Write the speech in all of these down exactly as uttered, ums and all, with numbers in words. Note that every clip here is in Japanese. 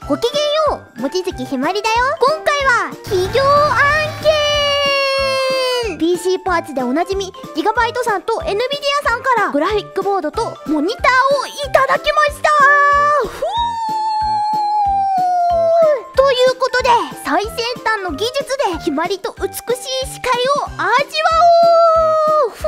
ごきげんよう、望月ひまりだよ。今回は企業案件 ピーシー パーツでおなじみギガバイトさんと エヌビディアさんからグラフィックボードとモニターをいただきました。ふーということで、最先端の技術でひまりと美しい視界を味わおう。ふー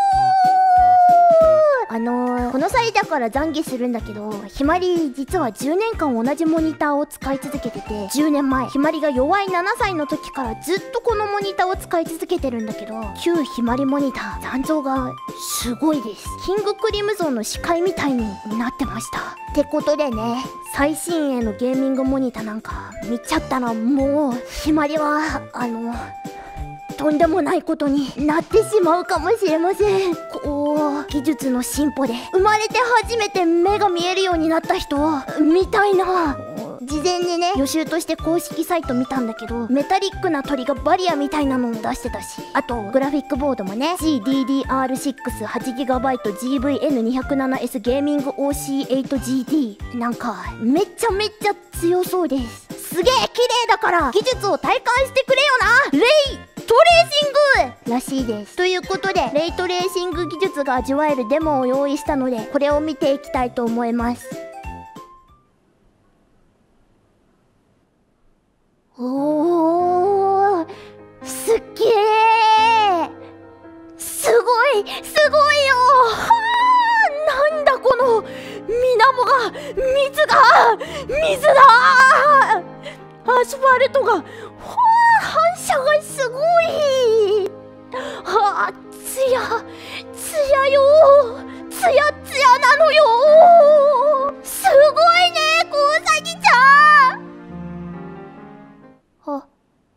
あのー、この際だから懺悔するんだけど、ひまり実はじゅうねんかん同じモニターを使い続けてて、じゅうねんまえひまりが弱いななさいの時からずっとこのモニターを使い続けてるんだけど、旧ひまりモニター残像がすごいです。キングクリムゾンの視界みたいになってました。ってことでね、最新鋭のゲーミングモニターなんか見ちゃったらもうひまりはあのとんでもないことになってしまうかもしれません。こう技術の進歩で生まれて初めて目が見えるようになった人みたいな。事前にね予習として公式サイト見たんだけど、メタリックな鳥がバリアみたいなのを出してたし、あとグラフィックボードもね ジーディーディーアールシックスはちギガバイトジーブイエヌにひゃくななエス ゲーミング オーシーエイトジーディー なんかめちゃめちゃ強そうです。すげえ綺麗だから技術を体感してくれよな。レイトレーシングらしいです。ということでレイトレーシング技術が味わえるデモを用意したので、これを見ていきたいと思います。おー、すっげー、すごいすごいよ。はあ、なんだこの水面が水が水だー。アスファルトが、はあ、反射がすごい。はあ、つやつやよー、つやつやなのよー。すごいねー、こうさぎちゃん。あ、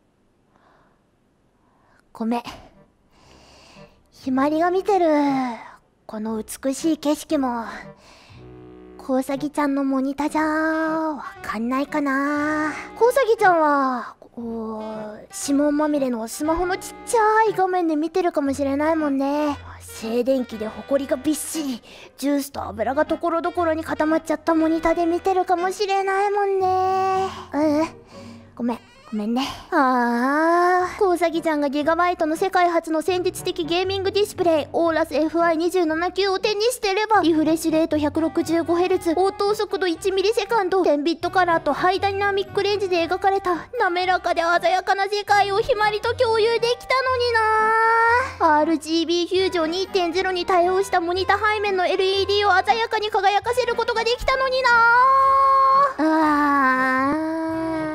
ごめん。ひまりが見てるこの美しい景色もこうさぎちゃんのモニターじゃわかんないかな。こうさぎちゃんはこう指紋まみれのスマホのちっちゃい画面で見てるかもしれないもんね。静電気でホコリがびっしり、ジュースと油がところどころに固まっちゃったモニターで見てるかもしれないもんね。うん、ごめんごめんね。あー、こうさぎちゃんがギガバイトの世界初の戦術的ゲーミングディスプレイオーラス エフアイにじゅうななきゅう を手にしてれば、リフレッシュレート ひゃくろくじゅうごヘルツ、応答速度いちミリセカンド、じゅうビットカラーとハイダイナミックレンジで描かれた滑らかで鮮やかな世界をひまりと共有できたのにな。 アールジービー フュージョン にてんゼロ に対応したモニター背面の エルイーディー を鮮やかに輝かせることができたのにな。あー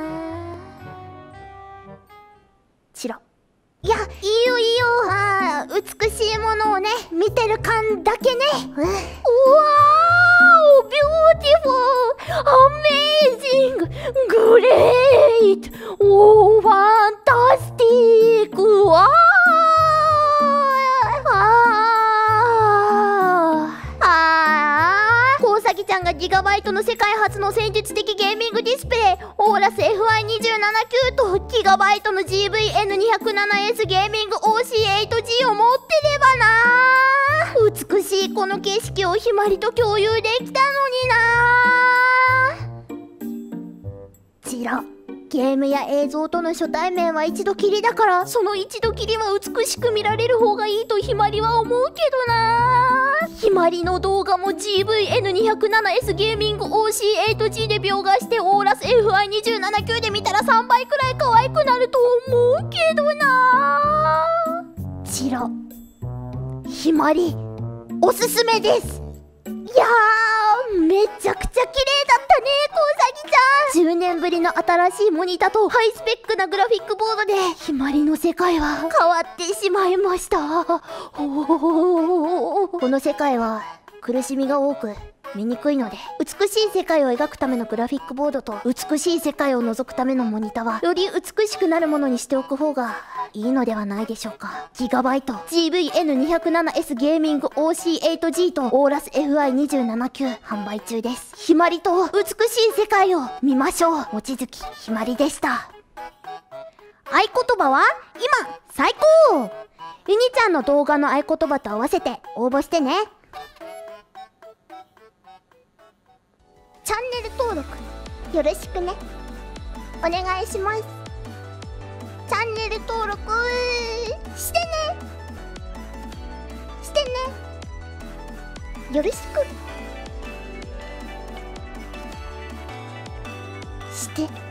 チロ。いや、いいよいいよ。あー、美しいものをね見てる感だけね。うわー、ビューティフル、アメージング、グレート、おー、ファンタスティック。わー、ちゃんがギガバイトの世界初の戦術的ゲーミングディスプレイオーラス エフアイにじゅうななきゅう とギガバイトの ジーブイエヌにひゃくななエス ゲーミング オーシーエイトジー を持ってればな。美しいこの景色をひまりと共有できたのにな。チロ、ゲームや映像との初対面は一度きりだから、その一度きりは美しく見られる方がいいとひまりは思うけどな。ひまりの動画も ジーブイエヌにひゃくななエス ゲーミング オーシーエイトジー で描画してオーラス エフアイにじゅうななきゅう で見たらさんばいくらい可愛くなると思うけどな。チロ、ひまりおすすめです。いやー、めちゃくちゃ綺麗だったね、こうさぎちゃん。じゅうねんぶりの新しいモニターとハイスペックなグラフィックボードでひまりの世界は変わってしまいました。この世界は苦しみが多く見にくいので、美しい世界を描くためのグラフィックボードと美しい世界を覗くためのモニターはより美しくなるものにしておく方がいいのではないでしょうか。ギガバイト ジーブイエヌにひゃくななエス ゲーミング オーシーエイトジー とオーラス エフアイにじゅうななきゅう 販売中です。ひまりと美しい世界を見ましょう。望月ひまりでした。合言葉は今最高。ゆにちゃんの動画の合言葉と合わせて応募してね。チャンネル登録よろしくね。お願いします。チャンネル登録してねしてねよろしくして。